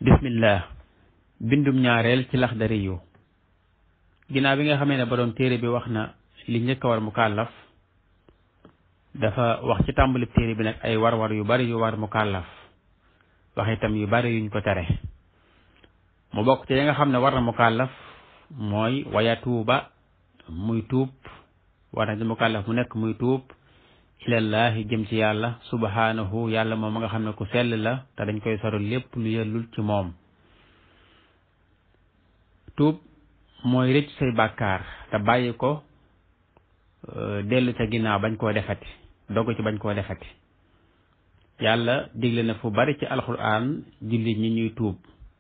bismillah bindum ñaareel ci laxdari yu ginnaaw bi nga xamee ne borom téere bi wax na li njëkk a war mukallaf dafa wax ci tàmbali téere bi nag ay war-war yu bari yu war mukallaf wax itam yu bari yuñ ko tere mu bokk ci yi nga xam ne war na mukallaf mooy waya tuuba muy tuub war na ci mukallaf mu nekk muy tuub ilallahi jëm ci yàlla subhanahu yàlla moom nga xam ne ku sell la te dañ koy soro lépp lu yellul ci moom tuub mooy rëcc say bàkkaar te bàyyi ko dellu ca ginnaaw bañ koo defati dogg ci bañ koo defati yàlla digle na fu bari ci alquran jullit ñi ñuy tuub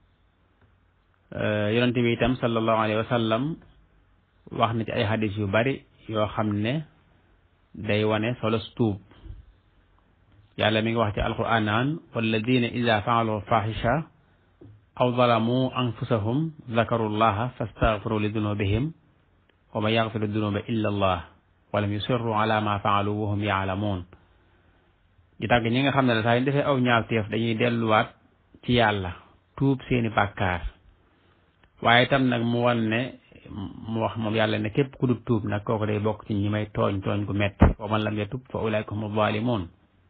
yonente bi itam sallallahu alayhi wa sallam wax na ci ay hadis yu bari yoo xam ne day wane solos tuub yàlla mi ngi wax ci alquran naan walladina ida faalu fahisha aw zalamu anfusahum zakaru llaha fastaghfiru li dunubihim wa man yaghfiru dunuba illa allah walam yusirru ala ma faalu wa hum yaalamuun di tàgg ñi nga xam ne la saa yu defee aw ñaawteef dañuy delluwaat ci yàlla tuub seeni bàkkaar waaye itam nag mu wan ne mu wax moom yàlla ne képp ku du tuub nag kooku day bokk ci ñi may tooñ gu metti wa man lam yatub fa ulaika humu zalimun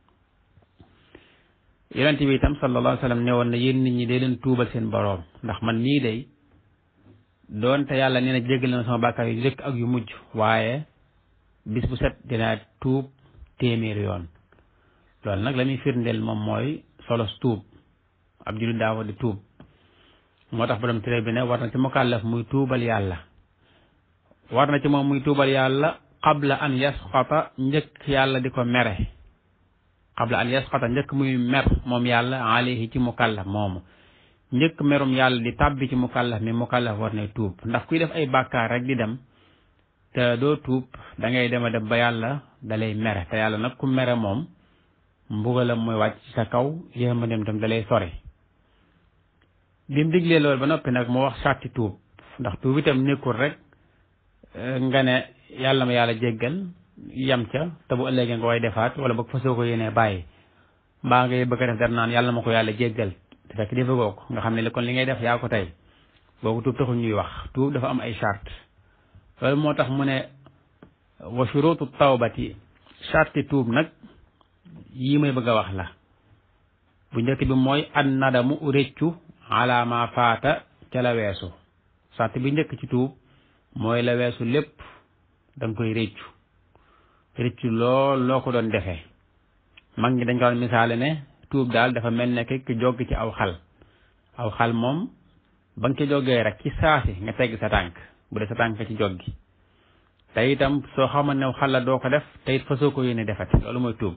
yonent bi itam sallallahu alayhi wa sallam ne woon na yéen nit ñi dee leen tuubal seen boroom ndax man nii day doonte yàlla nee na jéggal na sama bàkkaar yu njëkk ak yu mujj waaye bis bu set dinaa tuub téeméeri yoon loolu nag la muy firndeel moom mooy solos tuub ab jullit daa war di tuub moo tax borom téere bi ne war na ci mukallaf muy tuubal yàlla war na ci moom muy tuubal yàlla qabla an yasxata njëkk yàlla di ko mere qabla an yasxata njëkk muy mer moom yàlla alayhi ci mukallaf moomu njëkk merum yàlla di tàbbi ci mukallaf mi mukallaf war na tuub ndax kuy def ay bàkkaar rek di dem te doo tuub da ngay dem a dem ba yàlla dalay mere te yàlla nag ku mere moom mbugalam mooy wàcc ci sa kaw yërmandeem tam dalay sore bi mu diglee loolu ba noppi nag moo wax sàtti tuub ndax tuub itam nekkul rek nga ne yàlla ma yàlla jéggal yam ca te bu ëllëgee nga koy defaat wala boog fasoo ko yéenee bàyyi mbaa ngay bëgg a def dara naan yàlla ma ko yàlla jéggal te fekk defagoo ko nga xam ne kon li ngay def yaa ko tey boobu tuub taxul ñuy wax tuub dafa am ay charte loolu moo tax mu ne wa shurutu tawbati charte tuub nag yii may bëgg a wax la bu njëkk bi mooy an nadamu réccu ala ma faata ca la weesu charte bi njëkk ci tuub mooy la weesu lépp da nga koy réccu lool loo ko doon defee mag ñi dañ ko doon misaale ne tuub daal dafa mel ne ki jogg ci aw xal moom ba nga ci joggee rek ci saasi nga tegg sa tànk bu dee sa tànk ci joggi te itam soo xamoon ne xal la doo ko def te it fa soo ko yéene defati loolu mooy tuub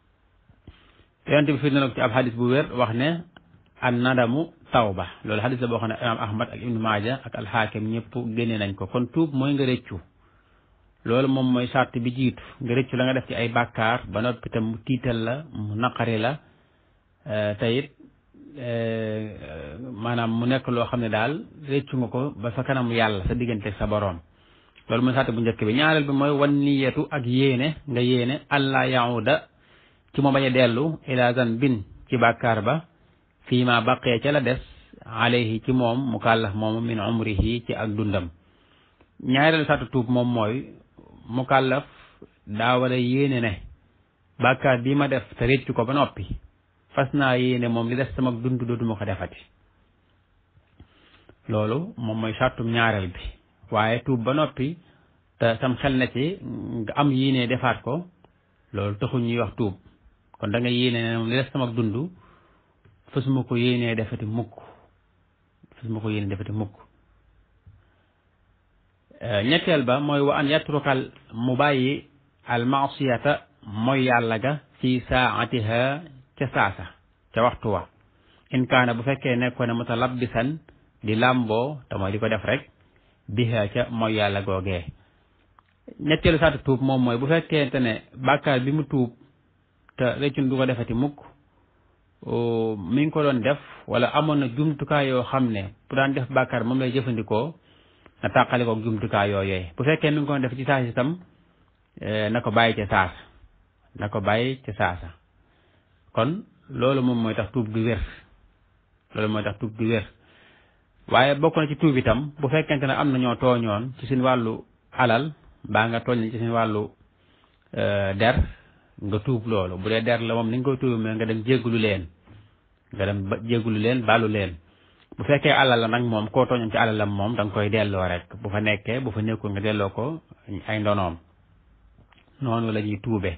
yonent bi fi na ko ci ab xadis bu wér wax ne an nadamu tawba loolu xadis la boo xam ne imam ahmad ak ibnu maaja ak alxaakim ñëpp génne nañ ko kon tuub mooy nga rëccu loolu moom mooy sart bi jiitu nga rëccu la nga def ci ay bàkkaar ba noppi tam mu tiital la mu naqari la te it maanaam mu nekk loo xam ne daal rëccu nga ko ba sa kanam yàlla sa diggante sa boroom loolu mooy sart bu njëkk bi ñaareel bi mooy wan niyatu ak yéene nga yéene allah yahuda ci mu bañ a dellu ila zanbin ci bàkkaar ba fii ma baqee ca la des alayhi ci moom mukallaf moomu min umrihi ci ak dundam ñaareelu sartu tuub moom mooy mukallaf daa war a yéene ne bàkkaar bii ma def te réccu ko ba noppi fas naa yéene moom li des sama dund dootuma ko defati loolu moom mooy sartum ñaareel bi waaye tuub ba noppi te sam xel na ci nga am yéene defaat ko loolu taxul ñuy wax tuub kon da nga yéene ne moom li des sama dund fasuma ko yéenee defati mukk ñetteel ba mooy wa an yatrukal mu bàyyi al maasiyata mooy yàlla ga fi saatiha ca saasa ca waxtu wa in kaana bu fekkee nekkoon ne mutalabbisan di làmboo te mooy di ko def rek biha ca mooy yàlla googee ñetteelu saatu tuub moom mooy bu fekkente ne bàkkaar bi mu tuub te réccun du ko defati mukk mi ngi ko doon def wala amoon na jumtukaay yoo xam ne bu daan def bàkkaar moom lay jëfandikoo na tàqali ko jumtukaay yooyee bu fekkee mi ngi ko doon def ci saasa itam na ko bàyyi ca saasa kon loolu moom mooy tax tuub gi wér loolu mooy tax tuub bi wér waaye bokk na ci tuub itam bu fekkente ne am na ñoo tooñoon ci seen wàllu alal baa nga tooñ ci seen wàllu der nga tuub loolu bu dee der la moom ni nga koy tuub nga dem jéggulu leen baalu leen bu fekkee alal la nag moom koo tooñoon ci alalam moom da nga koy delloo rek bu fa nekkee bu fa nekkul nga delloo ko ay ndonoom noonu la ñuy tuube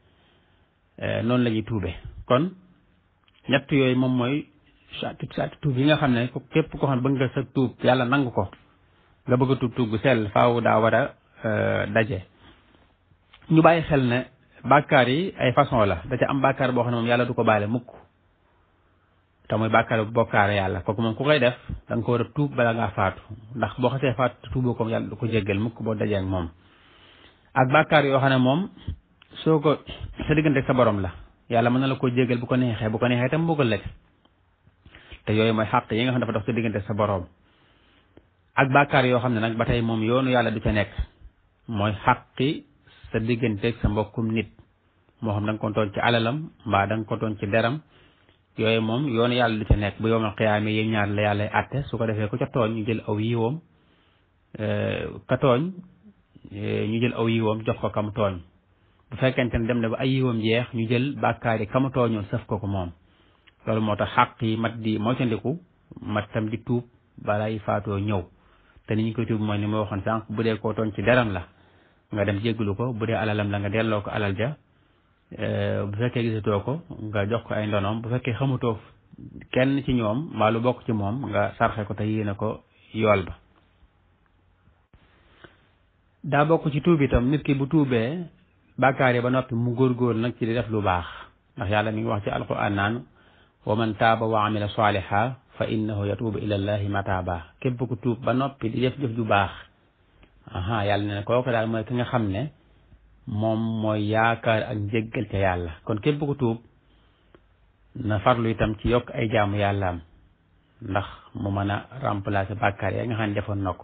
kon ñett yooyu moom mooy saati tuub yi nga xam ne képp koo xam ne bëgg nga sa tuub yàlla nangu ko nga bëgg a tuub bu sell faaw daa war a daje ñu bàyyi xel ne bàkkaar yi ay façon la da ca am bàkkaar boo xam ne moom yàlla du ko baale mukk te mooy bàkkaar bu bokkaare yàlla kooku moom ku koy def da nga ko war a tuub bala ngaa faatu ndax boo xasee faatu tuuboo ko yàlla du ko jéggal mukk boo dajee ak moom ak bàkkaar yoo xam ne moom soo ko sa diggante sa borom la yàlla mën na la ko jéggal bu ko neexee tam mbugal la te yooyu mooy xàq yi nga xam ne dafa dox sa diggante sa borom ak bàkkaar yoo xam ne nag ba tey moom yoonu yàlla du ca nekk mooy xàqi sa digganteeg sa mbokkum nit moo xam da nga ko tooñ ci alalam mbaa da nga ko tooñ ci deram yooyu moom yoonu yàlla du ca nekk bu yowmal xiyaama yi ñaar la yàlla àtte su ko defee ku ca tooñ ñu jël aw yiwoom ka tooñ ñu jël aw yiwoom jox ko kam tooñ bu fekkente ne dem na ba ay yiwoom jeex ñu jël bàkkaar yi kama tooñoon sëf ko moom loolu moo tax xàq yi mat di moytandiku mat tam di tuub balay faatoo ñëw te ni ñu koy tuub mooy ni ma waxoon sànq bu dee koo tooñ ci deram la nga dem jéggalu ko bu dee alalam la nga delloo ko alal ja bu fekkee gisatoo ko nga jox ko ay ndonoom bu fekkee xamutoo kenn ci ñoom mbaa lu bokk ci moom nga sarxe ko te yéene ko yool ba daa bokk ci tuub itam nit ki bu tuubee bàkkaar yi ba noppi mu góorgóor nag ci di def lu baax ndax yàlla mi ngi wax ci alquran naan wa man taaba wa amila saliha fa innahu yatuubu ila llahi mataaba képp ku tuub ba noppi di def jëf ju baax yàlla ne kooku daal mooy ki nga xam ne moom mooy yaakaar ak njéggal ca yàlla kon képp ku tuub na farlu itam ci yokk ay jaamu yàllaam ndax mu mën a remplacer bàkkaar ya nga xam ne defoon na ko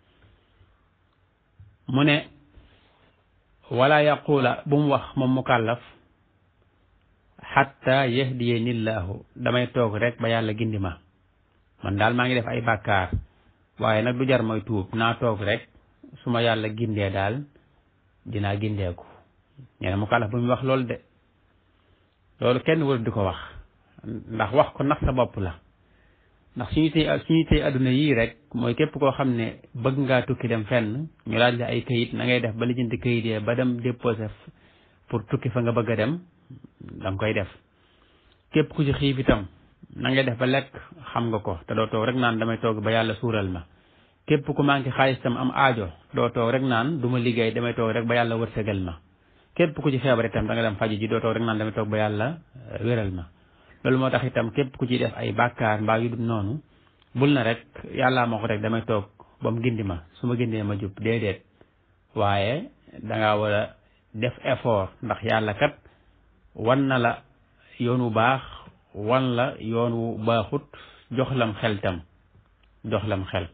mu ne wala yaqula bu mu wax moom mukallaf xatta yahdiyanillahu damay toog rek ba yàlla gindi ma man daal maa ngi def ay bàkkaar waaye nag du jar mooy tuub naa toog rek su ma yàlla gindee daal dinaa gindeeku nee na mukallaf bu mu wax loolu de loolu kenn war di ko wax ndax wax ko nax sa bopp la ndax suñu tey adduna yii rek mooy képp koo xam ne bëgg ngaa tukki dem fenn ñu laaj la ay kayit na ngay def ba lijjanti kayit yee ba dem déposer pour tukki fa nga bëgg a dem da nga koy def képp ku ci xiif itam na ngay def ba lekk xam nga ko te doo toog rek naan damay toog ba yàlla suural ma képp ku manqué xaalis itam am aajo doo toog rek naan du ma liggéey damay toog rek ba yàlla wërsëgal ma képp ku ci feebar itam da nga dem faju ji doo toog rek naan damay toog ba yàlla wéral ma loolu moo tax itam képp ku ciy def ay bàkkaar mbaa yu dul noonu bul na rek yàllaa ma ko rek damay toog ba mu gindi ma su ma gindee ma jub déedéet waaye dangaa war a def effort ndax yàlla kat wan na la yoon wu baax wan la yoon wu baaxut jox lam xel tam jox lam xel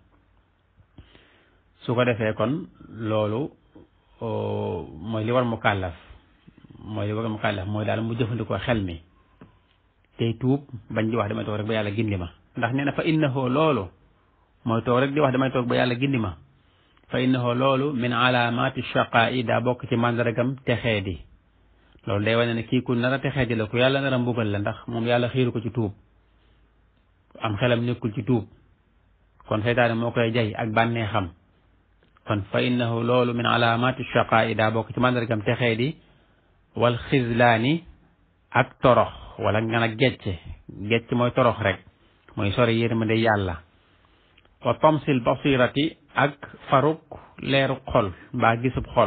su ko defee kon loolu mooy li war mu kàllaf mooy daal mu jëfandikoo xel mi tey tuub bañ di wax damay toog rek ba yàlla gindi ma ndax nee na fa innahu loolu mooy toog rek di wax damay toog ba yàlla gindi ma fa innahu loolu min alaamati shaqaa'i daa bokk ci màndargam texee di loolu day wane ne kii ku nar a texee di la ku yàlla nar a mbugal la ndax moom yàlla xiiru ko ci tuub am xelam nekkul ci tuub kon seytaane moo koy jay ak bànnee xam kon fa innahu loolu min alaamati shaqaa'i daa bokk ci màndargam texee di wal xizlaani ak torox wala nga nag gecc mooy torox rek mooy sori yërmande yàlla wa tamsil basirati ak faruk leeru xol mbaa gisub xol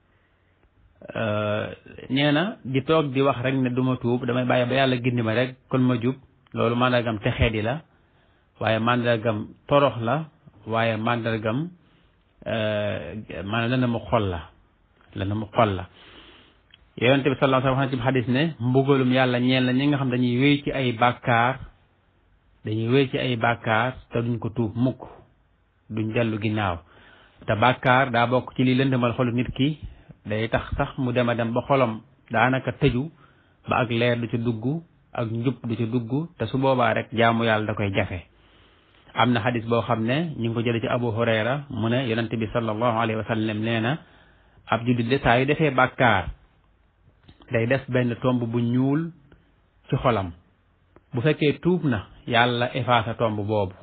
nee na di toog di wax rek ne du ma tuub damay bàyyi ba yàlla gindi ma rek kon ma jub loolu màndargam texeedi la waaye màndargam torox la waaye màndargam maanaam lana mu xol la yonent bi sallallahu alayhi wa sallam wax na ci xadis ne mbugalum yàlla ñeel na ñi nga xam dañuy wéy ci ay bàkkaar te duñ ko tuub mukk duñ dellu ginnaaw te bàkkaar daa bokk ci li lëndëmal xolu nit ki day tax sax mu dem a dem ba xolam daanaka tëju ba ak leer du ci dugg ak njub du ci dugg te su boobaa rek jaamu yàlla da koy jafe. am na xadis boo xam ne ñu ngi ko jële ci Abu Hurayra mu ne yonente bi sallallahu alayhi wa sallam nee na ab jullit de saa yu defee bàkkaar day def benn tomb bu ñuul ci xolam bu fekkee tuub na yàlla effacé tomb boobu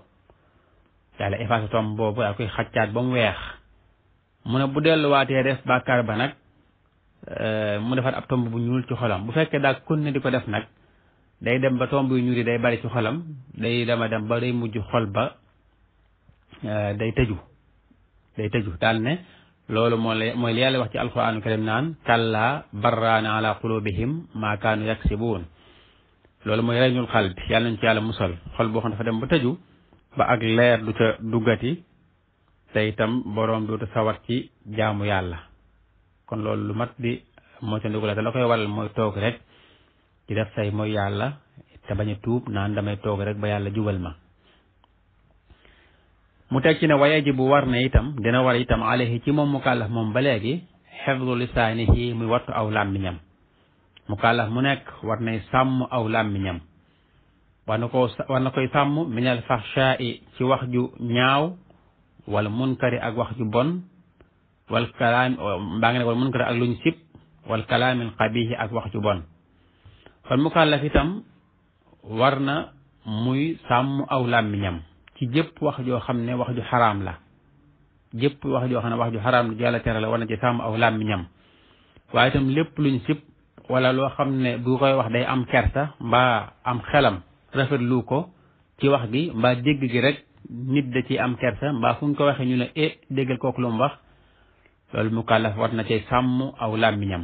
daa koy xaccaat ba mu weex mu ne bu delluwaatee def bàkkaar ba nag mu defaat ab tomb bu ñuul ci xolam bu fekkee daa kon ne di ko def nag day dem ba tomb yu ñuul yi day bari ci xolam day dem ba day mujj xol ba day tëju daal ne loolu mooy li yàlla wax ci alquraanu karim naan kalla barraana ala qulubihim maa kaanu yaksibuun loolu mooy reñul xal bi yàlla nañ ci yàlla musal xol boo xam dafa dem ba tëju ba ak leer du ca duggati te itam boroom dootu sawar ci jaamu yàlla kon loolu lu mat di moo ca ndugula te la koy waral mooy toog rek ci def say mooy yàlla te bañ a tuub naan damay toog rek ba yàlla jubal ma mu teg ci ne waye ji bu war ne itam dina war itam alayhi ci moom mukallaf moom ba léegi xifdu lisaanihi muy wattu aw làmmiñam mukallaf mu nekk war nay sàmm aw làmmiñam war na koy sàmm minal fahshaa'i ci wax ju ñaaw wala munkari ak wax ju bon wal kalaam mbaa nga ne wala munkari ak luñ sib wal kalaamil qabihi ak wax ju bon kon mukallaf itam war na muy sàmm aw làmmiñam ci jëpp wax joo xam ne wax ju xaraam la jëpp wax joo xam ne wax ju xaraam la yàlla tere la war na ci sàmm aw làmmiñam waaye itam lépp luñ sib wala loo xam ne bu koy wax day am kersa mbaa am xelam rafetlu ko ci wax gi mbaa dégg gi rek nit da ci am kersa mbaa fu ñu ko waxee ñu ne déggal kooku lu mu wax loolu mukallaf war na cay sàmm aw làmmiñam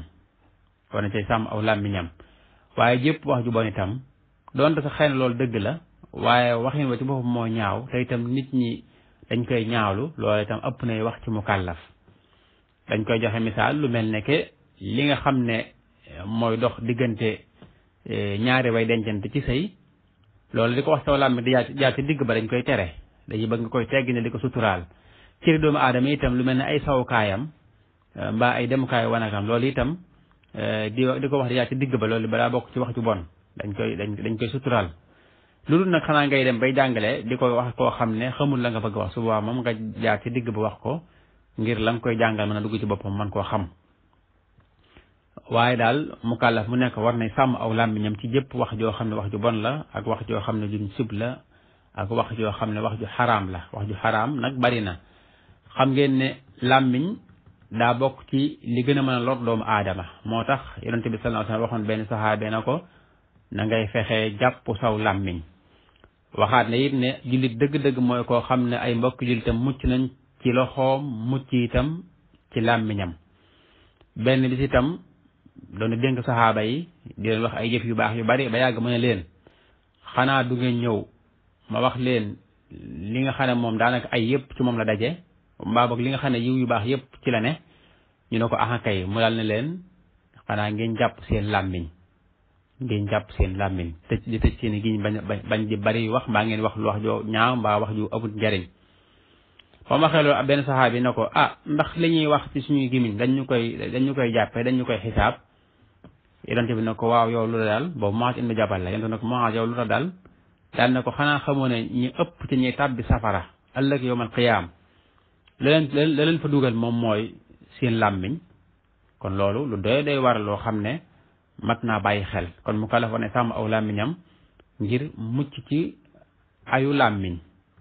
waaye jëpp wax ju bon itam doonte sa xëy na loolu dëgg la waaye waxin wa ci boppam moo ñaaw te itam nit ñi dañ koy ñaawlu loolu itam ëpp nay wax ci mukallaf dañ koy joxe misaal lu mel ne que li nga xam ne mooy dox diggante ñaari way dencante ci sëy loolu di ko wax saw làmmiñ di jaar ci digg ba dañ koy tere dañuy bëgg nga koy teggi ne di ko suturaal cëri doomu aadama itam lu mel ne ay sawukaayam mbaa ay demukaayu wanakam loolu itam di ko wax di jaar ci digg ba loolu balaa bokk ci wax ju bon dañ koy suturaal lu dul nag xanaa ngay dem bay jàngale di ko wax koo xam ne xamul la nga bëgg wax su boobaa moom nga jaar ci digg ba wax ko ngir la nga koy jàngal mën a dugg ci boppam man koo xam waaye daal mukallaf mu nekk war nay sàmm aw làmmiñam ci jëpp wax joo xam ne wax ju bon la ak wax joo xam ne juñ sib la ak wax joo xam ne wax ju xaraam la wax ju xaraam nag bari na xam ngeen ne làmmiñ daa bokk ci li gën a mën a lor doomu aadama moo tax yonente bi sallallahu alayhi wasallam waxoon benn saxaabe na ko na ngay fexe jàpp saw làmmiñ waxaat ne it ne jullit dëgg-dëgg mooy koo xam ne ay mbokk jullitam mucc nañ ci loxoom mucc itam ci làmmiñam benn bis itam doon dénk saxaaba yi di leen wax ay jëf yu baax yu bari ba yàgg mu ne leen xanaa du ngeen ñëw ma wax leen li nga xam ne moom daanaka ay yëpp ci moom la daje mbaa boog li nga xam ne yiw yu baax yëpp ci la ne ñu ne ko aha kay mu daal ne leen xanaa ngeen jàpp seen làmmiñ tëj di tëj seen i giñ bañ di bari wax mbaa ngeen wax lu wax joo ñaaw mbaa wax ju amul njariñ ba ma waxee loolu benn saxaabi ne ko ndax li ñuy wax ci suñuy gimiñ dañ ñu koy jàppee dañ ñu koy xisaab yonent bi ne ko waaw yow lu la daal boobu Muaaz ibn Jabal la yonent ne ko Muaaz yow lu la daal daal ne ko xanaa xamoo ne ñi ëpp ci ñuy tàbbi safara ëllëg yawmal qiyaam la leen fa dugal moom mooy seen làmmiñ kon loolu lu doy war loo xam ne mat naa bàyyi xel kon mu kallaf ne sàmm aw làmmiñam ngir mucc ci ayu làmmiñ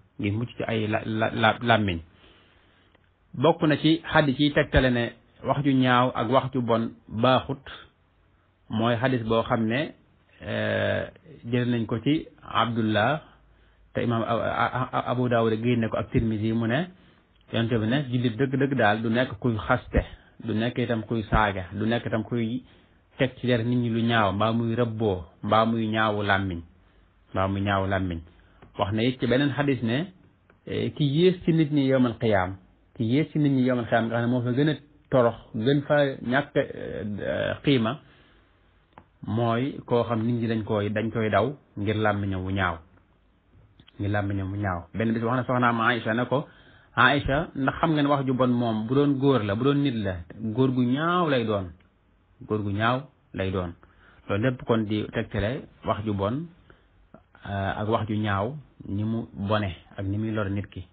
làmmiñ bokk na ci xadis yi tegtale ne wax ju ñaaw ak wax ju bon baaxut mooy xadis boo xam ne jël nañ ko ci Abdullah te imaam Abu Dawud génne ko ak Tirmisi mu ne yonent bi ne jullit dëgg-dëgg daal du nekk kuy xaste du nekk itam kuy saaga du nekk itam kuy teg ci der nit ñi lu ñaaw mbaa muy rëbboo mbaa muy ñaawu làmmiñ wax na it ci beneen xadis ne ki yées ci nit ñi yawmal qiyaam nga xam ne moo fa gën a torox gën fa ñàkk xiima mooy koo xam nit ñi dañ koy daw ngir làmmiñam wu ñaaw benn bis wax na soxnaam Aïcha ne ko Aïcha ndax xam nga ne wax ju bon moom bu doon góor la bu doon nit la góor gu ñaaw lay doon loolu lépp kon di tegtale wax ju bon ak wax ju ñaaw ni mu bone ak ni muy lor nit ki.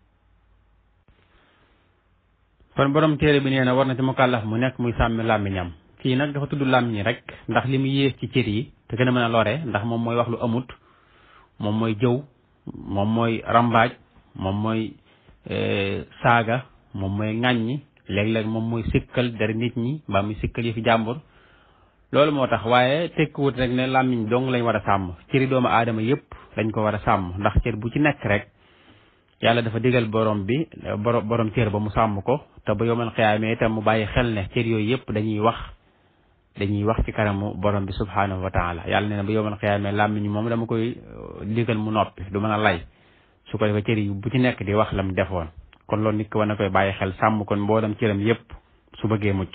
kon borom téere bi nee na war na ci mukallaf mu nekk muy sàmmi làmmiñam. kii nag dafa tudd làmmiñ rek ndax li mu yées ci cër yi te gën a mën a lore ndax moom mooy wax lu amut, moom mooy jëw, moom mooy rambaaj, moom mooy saaga, moom mooy ŋàññi, léeg-léeg moom mooy sikkal dara nit ñi mbaa muy sikkal yi fi jàmbur. loolu moo tax waaye tekkiwut rek ne làmmiñ dong lañ war a sàmm, cëri doomu aadama yëpp dañ ko war a sàmm ndax cër bu ci nekk rek yàlla dafa digal borom cër ba mu sàmm ko te ba yomal xiyaamee itam mu bàyyi xel ne cër yooyu yëpp dañuy wax ci kanamu borom bi subhaanahu wa taala. yàlla nee na ba yomal xiyaamee làmmiñ moom dama koy digal mu noppi du mën a lay, su ko defee cër yi bu ci nekk di wax lam defoon. kon loolu nit ko war na koy bàyyi xel sàmm kon mboolem cëram yëpp su bëggee mucc.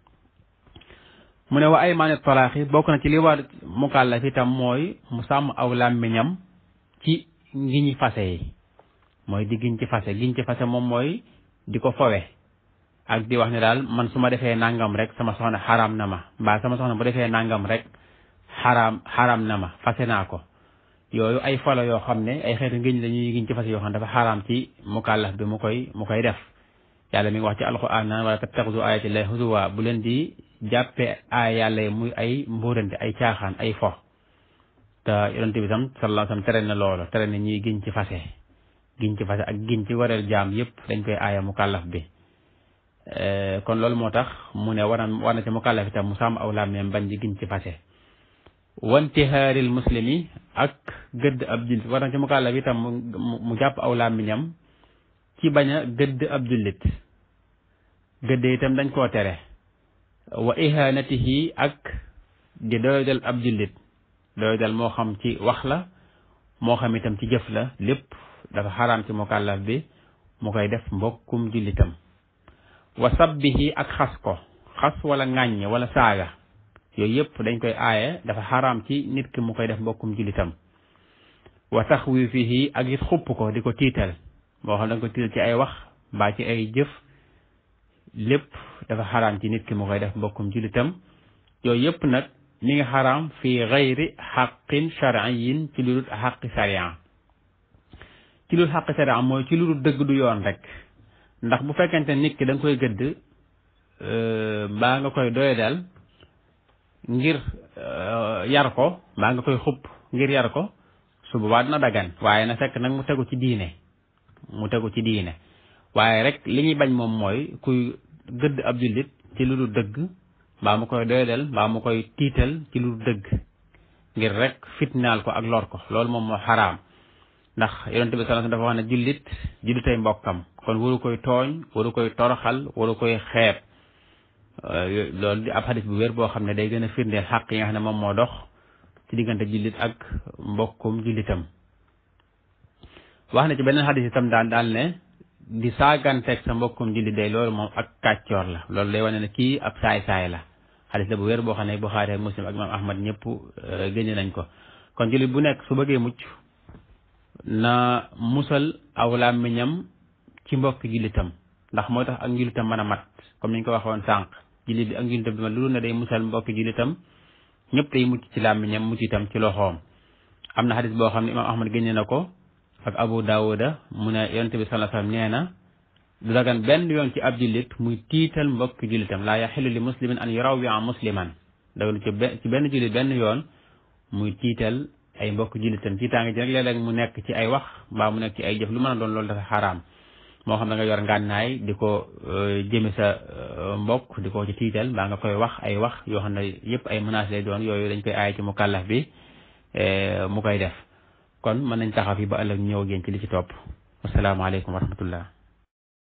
mu ne wa ay maane talaax yi bokk na ci li war mukallaf itam mooy mu sàmm aw làmmiñam ci ngiñi fase yi, mooy di giñ ci fase moom mooy di ko fowe ak di wax ne daal man su ma defee nangam rek sama soxna xaraam na ma, mbaa sama soxna bu defee nangam rek xaraam na ma, fase naa ko. yooyu ay folo yoo xam ne ay xeetu ngiñ la ñuy giñ ci fase yoo xam ne dafa xaraam ci mukallaf bi mu koy def. yàlla mi ngi wax ci alxuraan naan wala tattaxizu ayaatillahi huzuwa, bu leen di jàppe ay yàlla muy ay mbóorante ay caaxaan ay fo. te yonent bi tam sallallahu alayhi wasallam tere na loolu, tere na ñuy giñ ci fase ak giñ ci wareel jaam yëpp dañ koy aaya mukallaf bi. kon loolu moo tax mu ne war na ci mukallaf itam mu sàmm aw làmmiñam bañ di giñ ci fase. wantihaaril muslimi ak gëdd ab jullit, war na ci mukallaf itam mu jàpp aw làmmiñam ci bañ a gëdd ab jullit, gëdd itam dañ koo tere. wa ihanatihi ak di doyadal ab jullit, doyadal moo xam ci wax la moo xam itam ci jëf la, lépp dafa xaraam ci mukallaf bi mu koy def mbokkum jullitam. wa sabbihi ak xas wala ŋàññ wala saaga, yooyu yëpp dañ koy aaye dafa xaraam ci nit ki mu koy def mbokkum jullitam. wa taxwiifihi ak it xupp ko di ko tiital, moo xam da nga ko tiital ci ay wax mbaa ci ay jëf, lépp dafa xaraam ci nit ki mu koy def mbokkum jullitam. yooyu yëpp nag mi ngi xaraam fi gayri xaqin shar'iyyin ci lu dul xaqi sariya. ci lu dul xaqi sariya mooy ci lu dul dëgg du yoon rek, ndax bu fekkente nit ki da nga koy gëdd mbaa nga koy doyadal ngir yar ko, mbaa nga koy xupp ngir yar ko, su boobaa dina dagan, waaye na fekk nag mu tegu ci diine. waaye rek li ñuy bañ moom mooy kuy gëdd ab jullit ci lu dul dëgg, mbaa mu koy doyadal mbaa mu koy tiital ci lu dul dëgg ngir rek fitnaal ko ak lor ko, loolu moom moo xaraam. ndax yonent bi sallallahu alayhi wasallam dafa wax ne jullitay mbokkam, kon waru koy tooñ, waru koy toroxal, waru koy xeeb. loolu di ab xadis bu wér boo xam ne day gën a firndeel xaq yi nga xam ne moom moo dox ci diggante jullit ak mbokkum jullitam. wax na ci beneen xadis itam daal ne di saaganteeg sa mbokkum jullit day loolu moom ak kàccoor la, loolu day wane ne kii ab saay-saay la. xadis la bu wér boo xam ne Buxaari ak Muslim ak Imam Ahmad ñëpp génne nañ ko. kon jullit bu nekk su bëggee mucc na musal aw làmmiñam ci mbokk jullitam, ndax mooy tax ak njullitam mën a mat, comme niñ ko waxoon sànq. jullit bi ak njullitam bi ma lu ne day musal mbokk jullitam, ñëpp day mucc ci làmmiñam, mucc itam ci loxoom. am na xadis boo xam ne Imam Ahmad génne na ko ak Abu Dawuda, mu ne yonent bi sallallahu alayhi wasallam nee na du dagan benn yoon ci ab jullit muy tiital mbokk jullitam. laa yaxillu li muslimin an yurawwi'a musliman, dagan ci benn jullit benn yoon muy tiital ay mbokk jullitam. tiitaange ji nag léeg-léeg mu nekk ci ay wax mbaa mu nekk ci ay jëf, lu mën a doon loolu dafa xaraam. moo xam da nga yor ngànnaay di ko jëme sa mbokk di ko ci tiital, mbaa nga koy wax ay wax yoo xam ne yëpp ay menaces lay doon, yooyu dañ koy aay ci mukallaf bi mu koy def. kon mën nañ taxaw fi ba ëllëg ñëw génn ci li ci topp. asalaamaaleykum wa rahmatullah.